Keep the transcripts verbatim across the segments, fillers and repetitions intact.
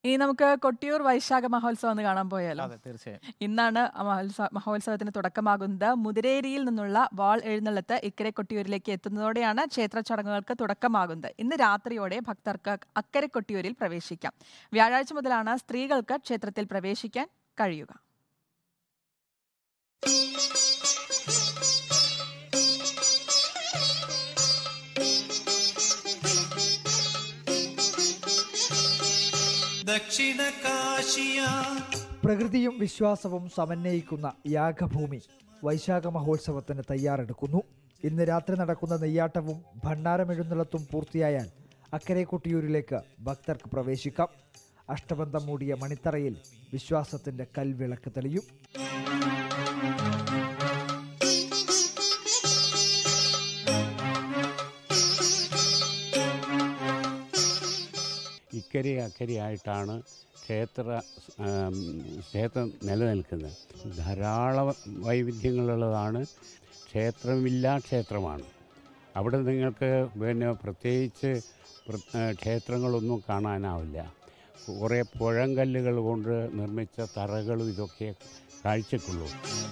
ഇനി നമുക്ക് കൊട്ടിയൂർ വൈശാഖ മഹോത്സവം ഒന്ന് കാണാൻ പോയാലോ? അതെ, തീർച്ചയായും. ഇന്നാണ് മഹോത്സവത്തിന് തുടക്കമാകുന്നത്. മുതിരേരിയിൽ നിന്നുള്ള വാൾ എഴുന്നള്ളത്ത് ഇക്കരെ കൊട്ടിയൂരിലേക്ക് എത്തുന്നതോടെയാണ് ക്ഷേത്ര ചടങ്ങുകൾക്ക് തുടക്കമാകുന്നത്. ഇന്ന് രാത്രിയോടെ ഭക്തർക്ക് അക്കരെ കൊട്ടിയൂരിൽ പ്രവേശിക്കാം. വ്യാഴാഴ്ച മുതലാണ് സ്ത്രീകൾക്ക് ക്ഷേത്രത്തിൽ പ്രവേശിക്കാൻ കഴിയുക. പ്രകൃതിയും വിശ്വാസവും സമന്വയിക്കുന്ന യാഗഭൂമി വൈശാഖ മഹോത്സവത്തിന് തയ്യാറെടുക്കുന്നു. ഇന്ന് രാത്രി നടക്കുന്ന നെയ്യാട്ടവും ഭണ്ഡാരമെഴുന്നള്ളത്തും പൂർത്തിയായാൽ അക്കരെ കൊട്ടിയൂരിലേക്ക് ഭക്തർക്ക് പ്രവേശിക്കാം. അഷ്ടബന്ധം മൂടിയ മണിത്തറയിൽ വിശ്വാസത്തിന്റെ കൽവിളക്ക് തെളിയും. ഇക്കരെ അക്കരെയായിട്ടാണ് ക്ഷേത്ര ക്ഷേത്രം നിലനിൽക്കുന്നത്. ധാരാളം വൈവിധ്യങ്ങളുള്ളതാണ്. ക്ഷേത്രമില്ലാ ക്ഷേത്രമാണ്. അവിടെ നിങ്ങൾക്ക് പിന്നെ പ്രത്യേകിച്ച് ക്ഷേത്രങ്ങളൊന്നും കാണാനാവില്ല. കുറേ പുഴങ്കല്ലുകൾ കൊണ്ട് നിർമ്മിച്ച തറകളും ഇതൊക്കെ കാഴ്ചക്കുള്ളൂ.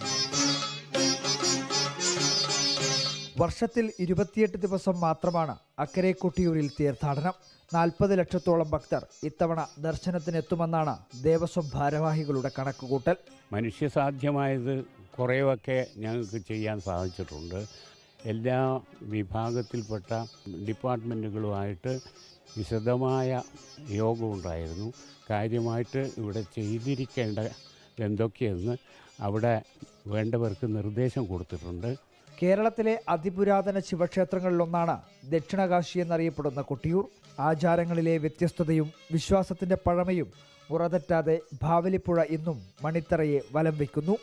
വർഷത്തിൽ ഇരുപത്തിയെട്ട് ദിവസം മാത്രമാണ് അക്കരെ കൊട്ടിയൂരിൽ തീർത്ഥാടനം. നാൽപ്പത് ലക്ഷത്തോളം ഭക്തർ ഇത്തവണ ദർശനത്തിനെത്തുമെന്നാണ് ദേവസ്വം ഭാരവാഹികളുടെ കണക്കുകൂട്ടൽ. മനുഷ്യസാധ്യമായത് കുറേയൊക്കെ ഞങ്ങൾക്ക് ചെയ്യാൻ സാധിച്ചിട്ടുണ്ട്. എല്ലാ വിഭാഗത്തിൽപ്പെട്ട ഡിപ്പാർട്ട്മെൻറ്റുകളുമായിട്ട് വിശദമായ യോഗമുണ്ടായിരുന്നു. കാര്യമായിട്ട് ഇവിടെ ചെയ്തിരിക്കേണ്ട എന്തൊക്കെയെന്ന് അവിടെ വേണ്ടവർക്ക് നിർദ്ദേശം കൊടുത്തിട്ടുണ്ട്. കേരളത്തിലെ അതിപുരാതന ശിവക്ഷേത്രങ്ങളിലൊന്നാണ് ദക്ഷിണകാശി എന്നറിയപ്പെടുന്ന കൊട്ടിയൂർ. ആചാരങ്ങളിലെ വ്യത്യസ്തതയും വിശ്വാസത്തിന്റെ പഴമയും മുറതെറ്റാതെ ഭാവലിപ്പുഴ ഇന്നും മണിത്തറയെ വലം വയ്ക്കുന്നു.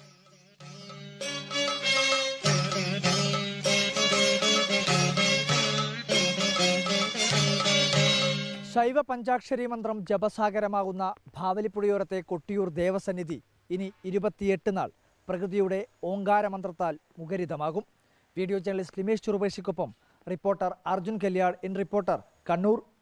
ശൈവ പഞ്ചാക്ഷരി മന്ത്രം ജപസാഗരമാകുന്ന ഭാവലിപ്പുഴയോരത്തെ കൊട്ടിയൂർ ദേവസന്നിധി ഇനി ഇരുപത്തിയെട്ട് നാൾ പ്രകൃതിയുടെ ഓങ്കാരമന്ത്രത്താൽ മുഖരിതമാകും. വീഡിയോ ജേർണലിസ്റ്റ് ലിമേഷ് ചെറുപേശിക്കൊപ്പം reporter Arjun Kalyad. In reporter, Kannur.